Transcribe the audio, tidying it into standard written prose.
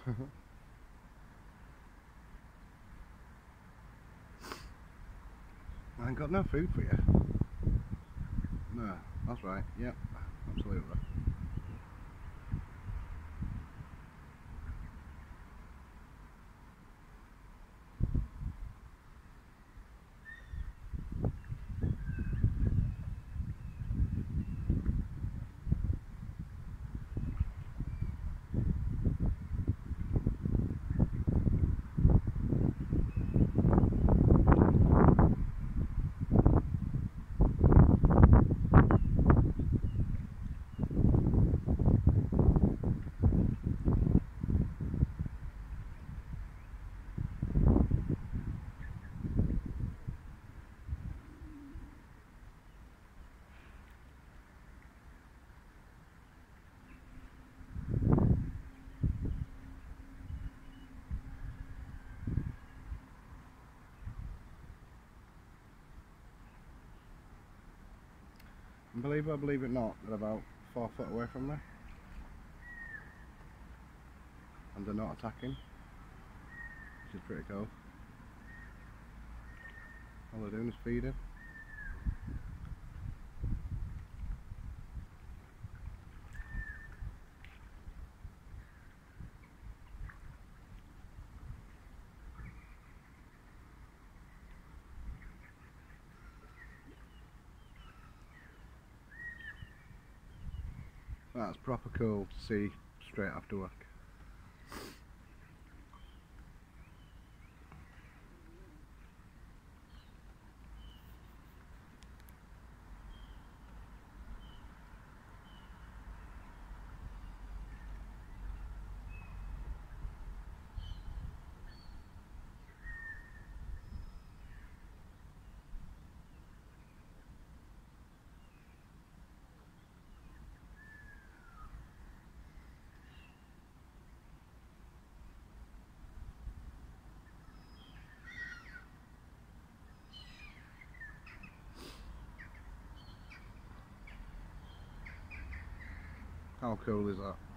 I ain't got no food for you. No, that's right. Yep, absolutely. And believe it or believe it not, they're about 4 foot away from me. And they're not attacking, which is pretty cool. All they're doing is feeding. That's proper cool to see straight after work. How cool is that?